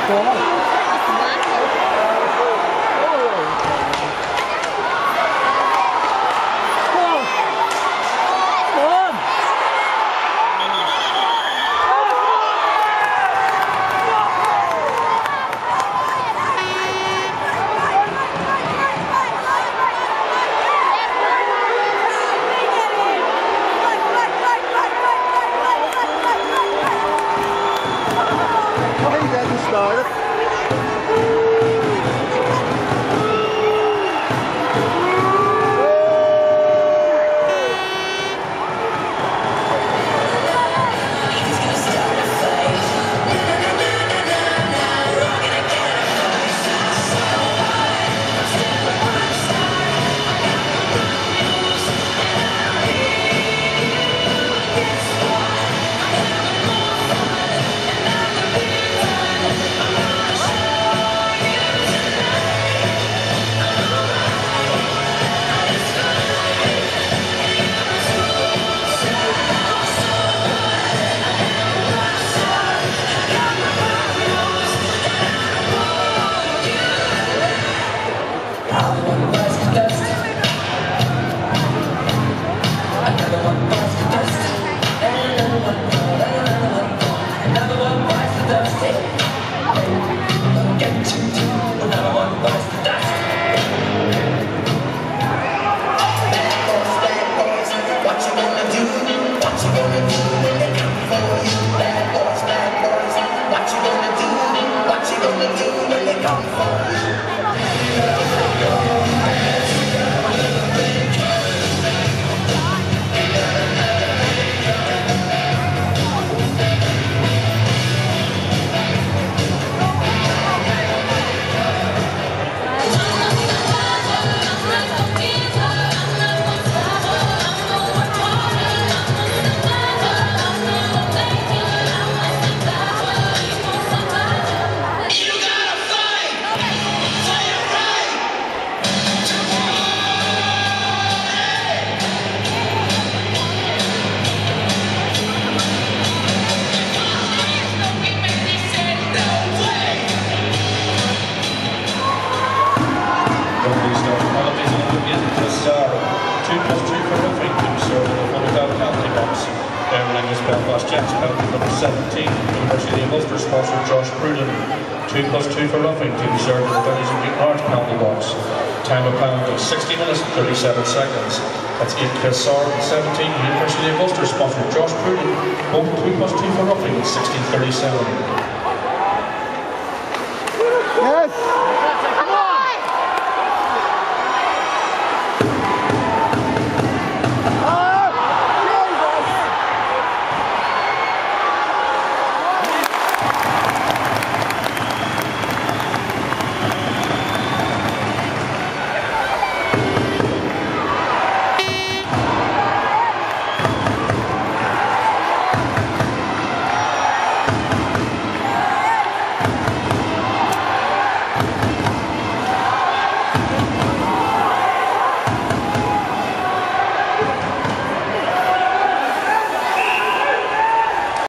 Belfast Giants, penalty number 17, University of Ulster sponsor Josh Prudden. 2+2 for roughing, to be served in the 30s large penalty box. Time of penalty 60 minutes and 37 seconds. That's 8 Chris Zarb, 17, University of Ulster sponsor Josh Prudden. Both 2+2 for roughing, 16:37. Yes!